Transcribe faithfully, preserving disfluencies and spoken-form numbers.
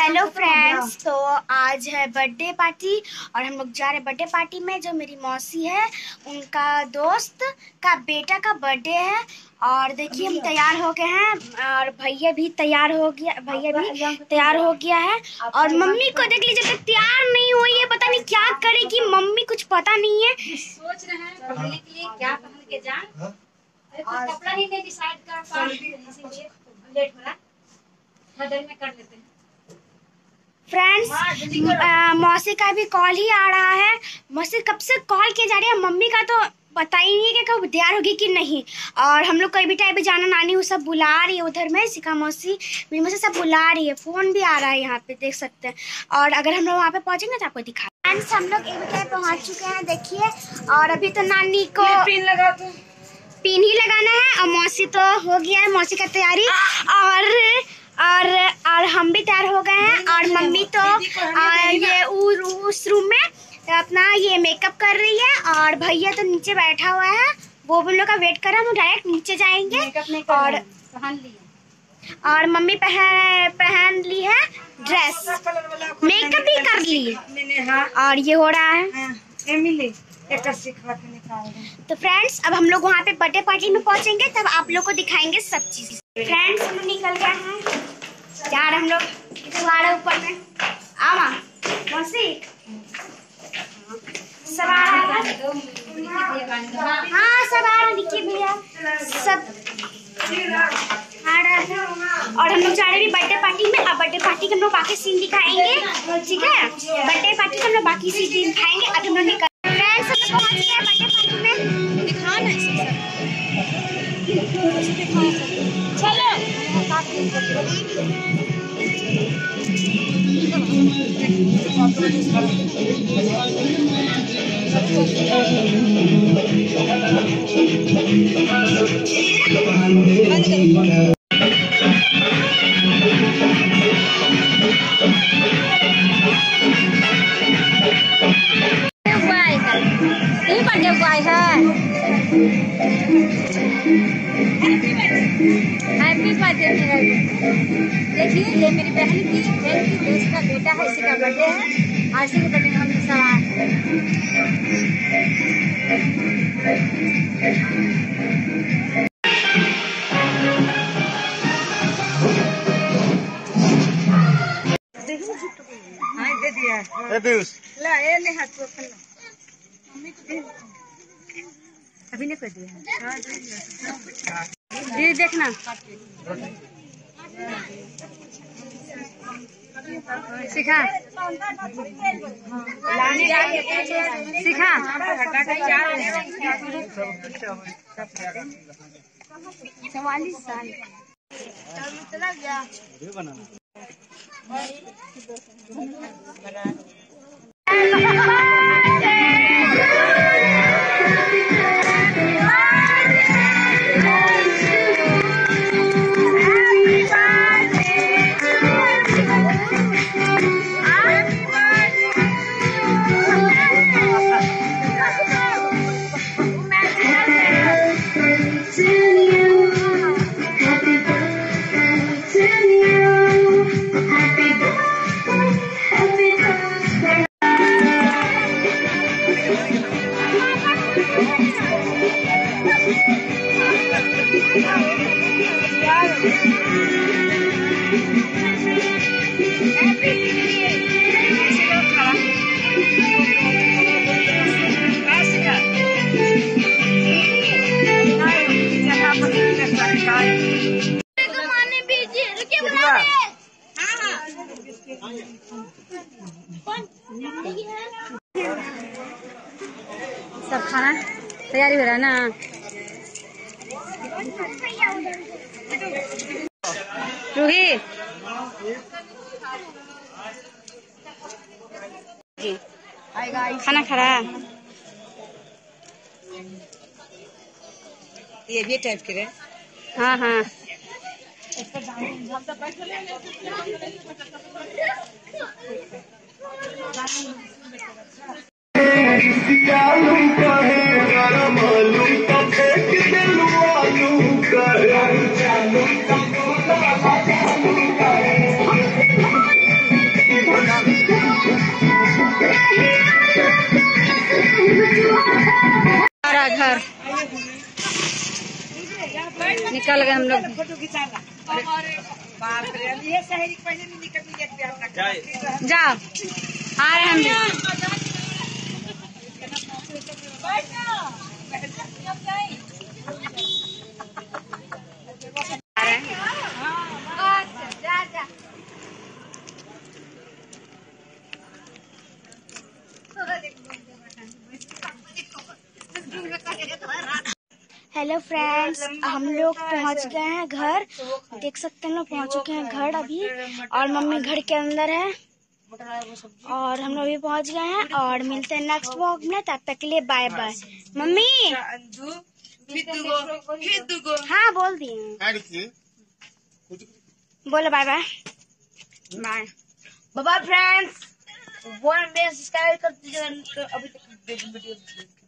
Hello friends, तो आज है बर्थडे पार्टी और हम लोग जा रहे हैं बर्थडे पार्टी में। जो मेरी मौसी है उनका दोस्त का बेटा का बर्थडे है और देखिए हम तैयार हो गए हैं और भैया भी तैयार हो गया भैया भी तैयार हो गया है। और मम्मी को देख लीजिए, जब तक तैयार नहीं हुई है पता नहीं क्या करेगी मम्मी, कुछ पता नहीं है। सोच रहे हैं पहनने के लिए क्या पहन के जाएं, कपड़ा ही नहीं डिसाइड कर पा रहे हैं, इसीलिए लेट हो रहा है, बदल में कर लेते हैं। फ्रेंड्स, मौसी का भी कॉल ही आ रहा है। मौसी कब से कॉल किए जा रही है, मम्मी का तो पता ही नहीं है कि कब तैयार होगी कि नहीं। और हम लोग कहीं भी टाइम पे जाना, नानी वो सब बुला रही है उधर में, सिका मौसी मेरी मौसी सब बुला रही है, फोन भी आ रहा है यहाँ पे देख सकते हैं। और अगर हम लोग वहाँ पे पहुँचेंगे तो आपको दिखा। फ्रेंड्स, हम लोग एक टाइम पहुँच चुके हैं देखिए। और अभी तो नानी को पिन लगा तो पिन ही लगाना है और मौसी तो हो गया है मौसी का तैयारी। और और और हम भी तैयार हो गए हैं और मम्मी तो आ, ये उ, उस रूम में अपना ये मेकअप कर रही है और भैया तो नीचे बैठा हुआ है, वो भी लोग का वेट कर रहा है। हम डायरेक्ट नीचे जाएंगे और पहन लिया और मम्मी पहन पहन ली है ड्रेस, मेकअप भी कर ली और ये हो रहा है। तो फ्रेंड्स, अब हम लोग वहाँ पे बर्थडे पार्टी में पहुँचेंगे तब आप लोग को दिखाएंगे सब चीज। फ्रेंड्स, हम निकल गए हैं यार, हम लोग सवार ऊपर में आवा मौसी सवार हाँ सवार लिखिए भैया सब और हम लोग जा रहे हैं बर्थडे पार्टी में। अब बर्थडे पार्टी के हम लोग बाकी सीन दिखाएंगे, ठीक है। बर्थडे पार्टी के हम लोग बाकी सीन दिखाएंगे। अब हम लोग निकल फ्रेंड्स हम लोग पहुंच गए हैं बर्थडे पार्टी में। दिखाओ ना इसे चलो बर्थडे बॉय है। हैप्पी बर्थडे मेरा। देखिए ये मेरी बहन की बहन की दोस्त का बेटा है, इसी का बर्थडे है और इसी के बर्थडे में हम सवार दे दिया ला ये ले हाथ को अभी नहीं कर दिया ये देखना सिखा सिखा चवालीस साल चला गया सब खाना तैयारी हो रहा है ना। रूही खाना खा रहा है, ये भी टाइप के हाँ हाँ है घर। निकल गए हम लोग। फोटो खिंचाना। बाप रे, ये शहरी पहले नहीं निकल जाओ आ रहे हम भी। हेलो फ्रेंड्स, हम लोग पहुंच गए हैं घर। देख सकते हैं, लोग पहुंच चुके हैं घर अभी, और मम्मी घर के अंदर है और हम लोग भी पहुंच गए हैं। और मिलते हैं नेक्स्ट व्लॉग में, तब तक के लिए बाय बाय। मम्मी हाँ बोल दिए, बोलो bye bye. Bye bye friends. वन में सब्सक्राइब कर दीजिएगा अभी तक वीडियो